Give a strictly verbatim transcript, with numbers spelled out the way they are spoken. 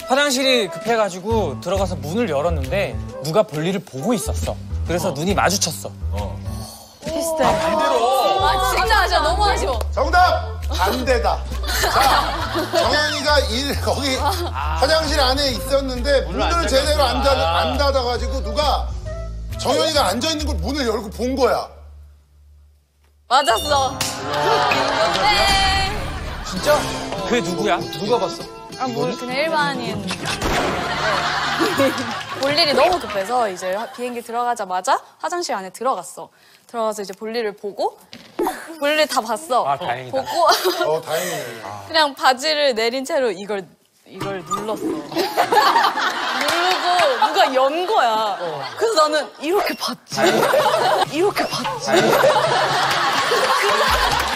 화장실이 급해가지고 들어가서 문을 열었는데 누가 볼일을 보고 있었어. 그래서 어. 눈이 마주쳤어. 어. 비슷해. 아, 반대로. 아, 진짜 아쉬워. 너무 아쉬워. 정답! 반대다. 자, 정현이가 일, 거기 아. 화장실 안에 있었는데 문을 제대로 안, 닫, 안 닫아가지고 누가 정현이가 앉아있는 걸 문을 열고 본 거야. 맞았어. 네. 진짜? 그게 누구야? 누가 봤어? 아, 뭐 그냥 일반인. 볼 일이 너무 급해서 이제 비행기 들어가자마자 화장실 안에 들어갔어. 들어가서 이제 볼일을 보고 볼일 다 봤어. 아, 다행이다. 보고 어, 다행이네. 그냥 바지를 내린 채로 이걸 이걸 눌렀어. 누르고 누가 연 거야. 그래서 나는 이렇게 봤지. 이렇게 봤지.